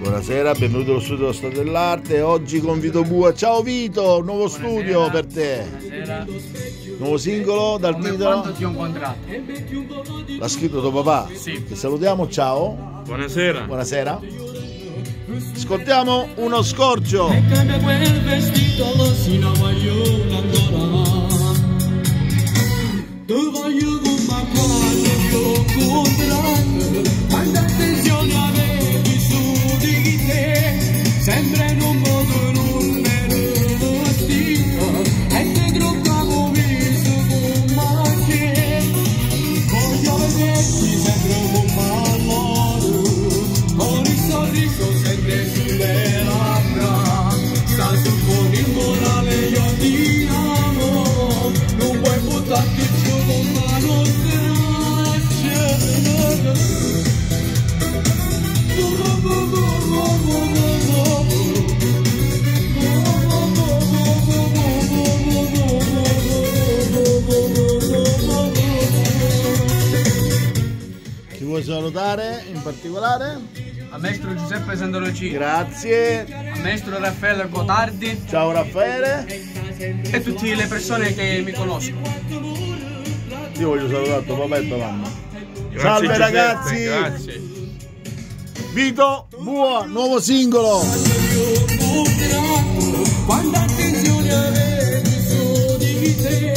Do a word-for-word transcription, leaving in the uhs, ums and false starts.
Buonasera, benvenuto allo studio dello Stato dell'Arte. Oggi con Vito Bua. Ciao Vito, nuovo Buonasera. Studio per te. Buonasera. Nuovo singolo dal Come titolo Quando ti ho incontrato. L'ha scritto tuo papà? Sì. Ti salutiamo, ciao. Buonasera. Buonasera. Ascoltiamo uno scorcio. E cambia quel vestito, si no voglio ancora. Tu voglio ma quando ti ho incontrato, quanta attenzione avevi su di te, sempre in un modo non ero vestito, e te groccavo viso come che, voglio vederti sempre un maloro, con il sorriso sempre sulle labbra, sta sul con il morale io ti amo, non puoi buttarti giù con mano straccia. Chi vuoi salutare in particolare? A maestro Giuseppe Santoloci, Grazie. a maestro Raffaele Gotardi Ciao Raffaele. e tutte le persone che mi conoscono. Io voglio salutare tuo papà e tua mamma. Grazie, Salve Giuseppe, ragazzi. Grazie. Vito Bua, nuovo singolo. Quanta attenzione avevi su di te.